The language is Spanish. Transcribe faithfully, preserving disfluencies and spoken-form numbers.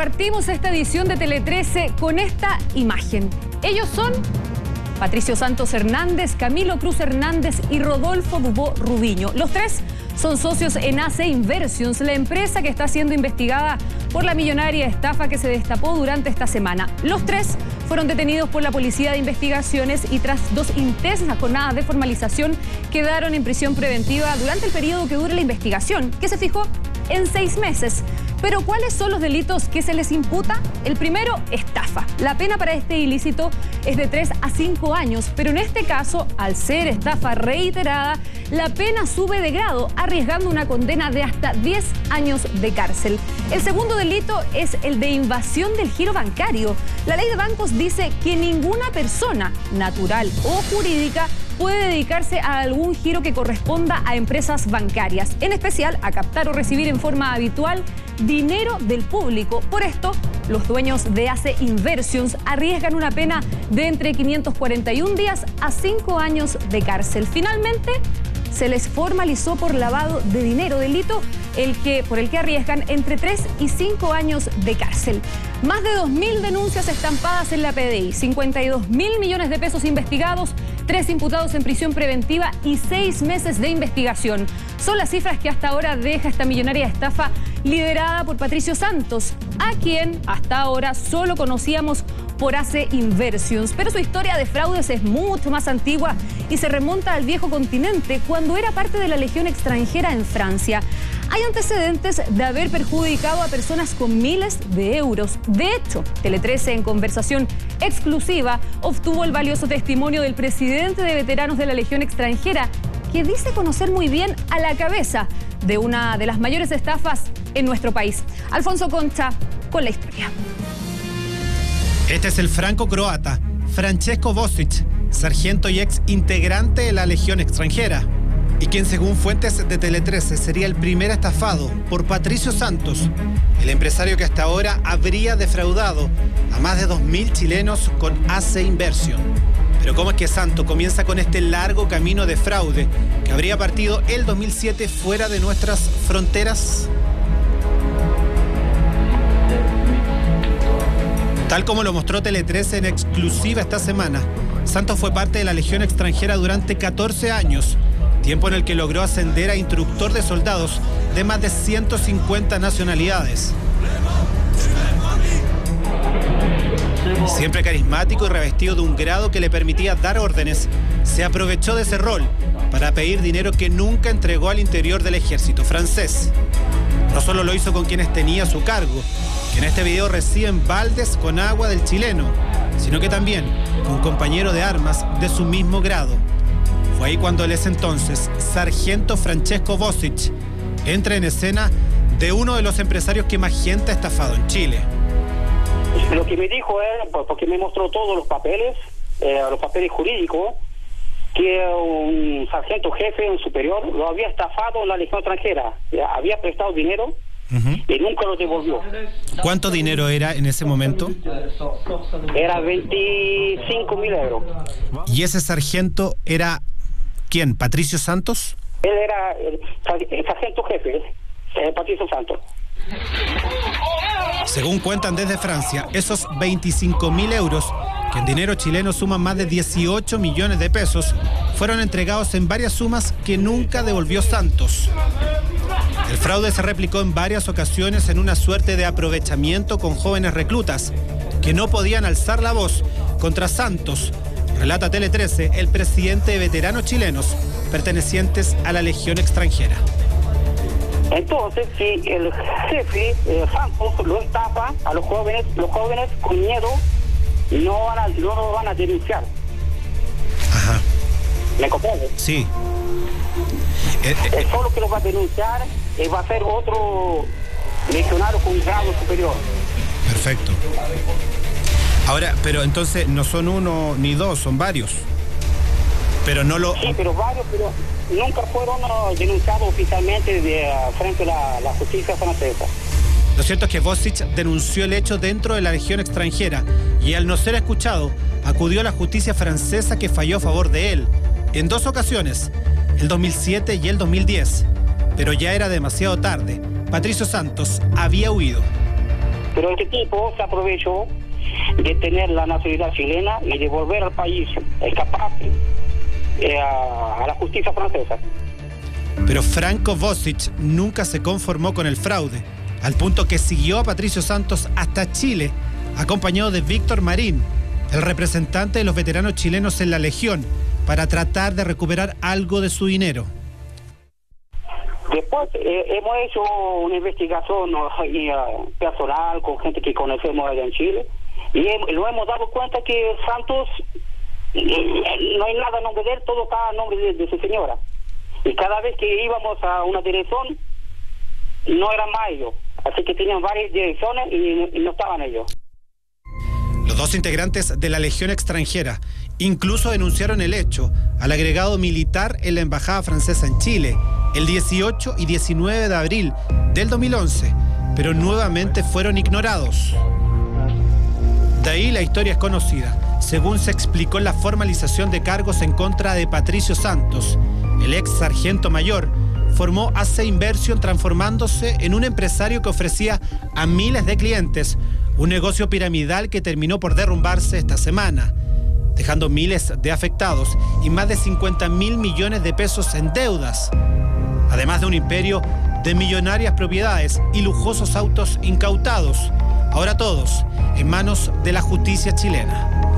partimos esta edición de Tele trece con esta imagen. Ellos son Patricio Santos Hernández, Camilo Cruz Hernández y Rodolfo Dubó Rubiño. Los tres son socios en A C Inversions, la empresa que está siendo investigada por la millonaria estafa que se destapó durante esta semana. Los tres fueron detenidos por la Policía de Investigaciones y tras dos intensas jornadas de formalización quedaron en prisión preventiva durante el periodo que dure la investigación, que se fijó en seis meses. Pero ¿cuáles son los delitos que se les imputa? El primero, estafa. La pena para este ilícito es de tres a cinco años, pero en este caso, al ser estafa reiterada, la pena sube de grado, arriesgando una condena de hasta diez años de cárcel. El segundo delito es el de invasión del giro bancario. La ley de bancos dice que ninguna persona, natural o jurídica, puede dedicarse a algún giro que corresponda a empresas bancarias, en especial a captar o recibir en forma habitual dinero del público. Por esto, los dueños de A C Inversions arriesgan una pena de entre quinientos cuarenta y un días a cinco años de cárcel. Finalmente, se les formalizó por lavado de dinero, delito el que, por el que arriesgan entre tres y cinco años de cárcel. Más de dos mil denuncias estampadas en la P D I, cincuenta y dos mil millones de pesos investigados, tres imputados en prisión preventiva y seis meses de investigación. Son las cifras que hasta ahora deja esta millonaria estafa liderada por Patricio Santos, a quien hasta ahora solo conocíamos por A C Inversions. Pero su historia de fraudes es mucho más antigua y se remonta al viejo continente, cuando era parte de la Legión extranjera en Francia. Hay antecedentes de haber perjudicado a personas con miles de euros. De hecho, Tele trece, en conversación exclusiva, obtuvo el valioso testimonio del presidente de veteranos de la Legión extranjera, que dice conocer muy bien a la cabeza de una de las mayores estafas en nuestro país. Alfonso Concha, con la historia. Este es el franco-croata Francesco Bosic, sargento y ex integrante de la Legión extranjera, y quien, según fuentes de Tele trece, sería el primer estafado por Patricio Santos, el empresario que hasta ahora habría defraudado a más de dos mil chilenos con A C Inversion. Pero ¿cómo es que Santos comienza con este largo camino de fraude que habría partido el dos mil siete fuera de nuestras fronteras? Tal como lo mostró Tele trece en exclusiva esta semana, Santos fue parte de la Legión extranjera durante catorce años, tiempo en el que logró ascender a instructor de soldados de más de ciento cincuenta nacionalidades. Siempre carismático y revestido de un grado que le permitía dar órdenes, se aprovechó de ese rol para pedir dinero que nunca entregó al interior del ejército francés. No solo lo hizo con quienes tenía a su cargo, que en este video reciben baldes con agua del chileno, sino que también con un compañero de armas de su mismo grado. Fue ahí cuando el ese entonces sargento Francesco Bosic entra en escena de uno de los empresarios que más gente ha estafado en Chile. Lo que me dijo él, porque me mostró todos los papeles, eh, los papeles jurídicos, que un sargento jefe, un superior, lo había estafado en la Legión extranjera. Había prestado dinero uh-huh. y nunca lo devolvió. ¿Cuánto dinero era en ese momento? Era veinticinco mil euros. ¿Y ese sargento era quién? ¿Patricio Santos? Él era el, el sargento jefe, eh, Patricio Santos. Según cuentan desde Francia, esos veinticinco mil euros, que en dinero chileno suman más de dieciocho millones de pesos, fueron entregados en varias sumas que nunca devolvió Santos. El fraude se replicó en varias ocasiones en una suerte de aprovechamiento con jóvenes reclutas que no podían alzar la voz contra Santos, relata Tele trece, el presidente de veteranos chilenos pertenecientes a la Legión extranjera. Entonces, si el jefe eh, Santos lo estafa a los jóvenes, los jóvenes con miedo no van a, no lo van a denunciar. Ajá. ¿Me comprende? Sí. Eh, eh, el solo que lo va a denunciar eh, va a ser otro legionario con grado superior. Perfecto. Ahora, pero entonces no son uno ni dos, son varios. Pero no lo... Sí, pero varios, pero nunca fueron uh, denunciados oficialmente de, uh, frente a la, la justicia francesa. Lo cierto es que Bosic denunció el hecho dentro de la Legión extranjera y, al no ser escuchado, acudió a la justicia francesa, que falló a favor de él en dos ocasiones, el dos mil siete y el dos mil diez. Pero ya era demasiado tarde. Patricio Santos había huido. Pero este tipo se aprovechó de tener la nacionalidad chilena y de volver al país escaparse eh, a, a la justicia francesa. Pero Franco Bosic nunca se conformó con el fraude, al punto que siguió a Patricio Santos hasta Chile, acompañado de Víctor Marín, el representante de los veteranos chilenos en la Legión, para tratar de recuperar algo de su dinero. Después eh, hemos hecho una investigación ¿no? y, uh, personal con gente que conocemos allá en Chile y he, nos hemos dado cuenta que Santos eh, no hay nada a nombre de él, todo está a nombre de, de su señora. Y cada vez que íbamos a una dirección, no eran más ellos. Así que tenían varias direcciones y, y no estaban ellos. Los dos integrantes de la Legión extranjera incluso denunciaron el hecho al agregado militar en la Embajada Francesa en Chile el dieciocho y diecinueve de abril del dos mil once, pero nuevamente fueron ignorados. De ahí la historia es conocida, según se explicó en la formalización de cargos en contra de Patricio Santos. El ex sargento mayor formó A C Inversion transformándose en un empresario que ofrecía a miles de clientes un negocio piramidal que terminó por derrumbarse esta semana, dejando miles de afectados y más de cincuenta mil millones de pesos en deudas, además de un imperio de millonarias propiedades y lujosos autos incautados, ahora todos en manos de la justicia chilena.